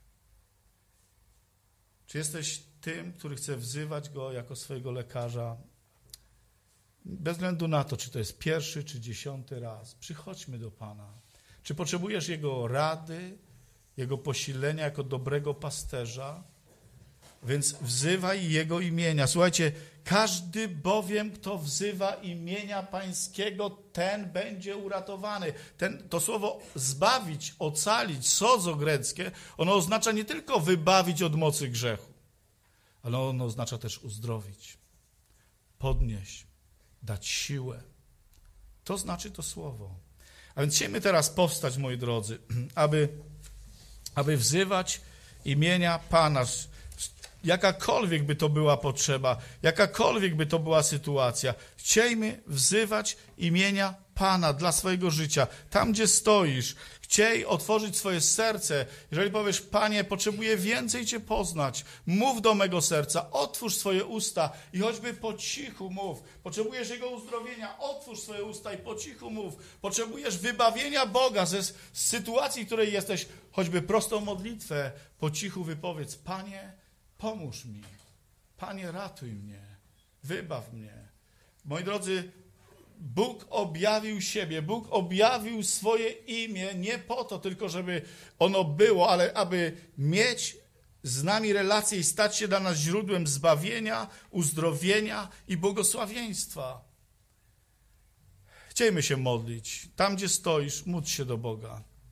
Czy jesteś tym, który chce wzywać Go jako swojego lekarza? Bez względu na to, czy to jest pierwszy, czy dziesiąty raz, przychodźmy do Pana. Czy potrzebujesz Jego rady, Jego posilenia jako dobrego pasterza? Więc wzywaj Jego imienia. Słuchajcie, każdy bowiem, kto wzywa imienia Pańskiego, ten będzie uratowany. Ten, to słowo zbawić, ocalić, sozo greckie, ono oznacza nie tylko wybawić od mocy grzechu, ale ono oznacza też uzdrowić, podnieść, dać siłę. To znaczy to słowo. A więc chcielibyśmy teraz powstać, moi drodzy, aby, aby wzywać imienia Pana. Jakakolwiek by to była potrzeba, jakakolwiek by to była sytuacja, chciejmy wzywać imienia Pana dla swojego życia. Tam, gdzie stoisz, chciej otworzyć swoje serce. Jeżeli powiesz, Panie, potrzebuję więcej Cię poznać, mów do mego serca, otwórz swoje usta i choćby po cichu mów. Potrzebujesz Jego uzdrowienia, otwórz swoje usta i po cichu mów. Potrzebujesz wybawienia Boga ze z sytuacji, w której jesteś, choćby prostą modlitwę, po cichu wypowiedz, Panie, pomóż mi. Panie, ratuj mnie. Wybaw mnie. Moi drodzy, Bóg objawił siebie, Bóg objawił swoje imię nie po to tylko, żeby ono było, ale aby mieć z nami relację i stać się dla nas źródłem zbawienia, uzdrowienia i błogosławieństwa. Chciejmy się modlić. Tam, gdzie stoisz, módl się do Boga.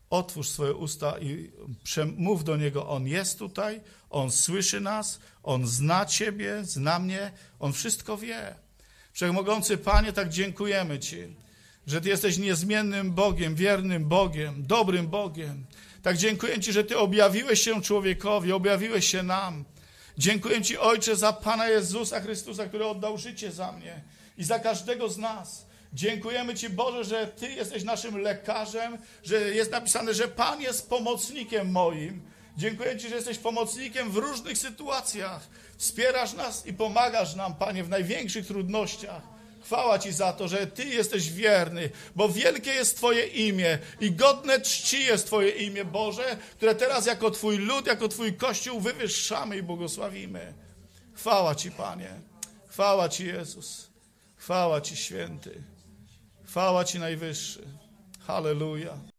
Otwórz swoje usta i mów do Niego. On jest tutaj, On słyszy nas, On zna Ciebie, zna mnie, On wszystko wie. Wszechmogący Panie, tak dziękujemy Ci, że Ty jesteś niezmiennym Bogiem, wiernym Bogiem, dobrym Bogiem. Tak dziękuję Ci, że Ty objawiłeś się człowiekowi, objawiłeś się nam. Dziękuję Ci, Ojcze, za Pana Jezusa Chrystusa, który oddał życie za mnie i za każdego z nas. Dziękujemy Ci, Boże, że Ty jesteś naszym lekarzem, że jest napisane, że Pan jest pomocnikiem moim. Dziękuję Ci, że jesteś pomocnikiem w różnych sytuacjach. Wspierasz nas i pomagasz nam, Panie, w największych trudnościach. Chwała Ci za to, że Ty jesteś wierny, bo wielkie jest Twoje imię i godne czci jest Twoje imię, Boże, które teraz jako Twój lud, jako Twój Kościół wywyższamy i błogosławimy. Chwała Ci, Panie. Chwała Ci, Jezus. Chwała Ci, Święty. Chwała Ci, Najwyższy. Halleluja.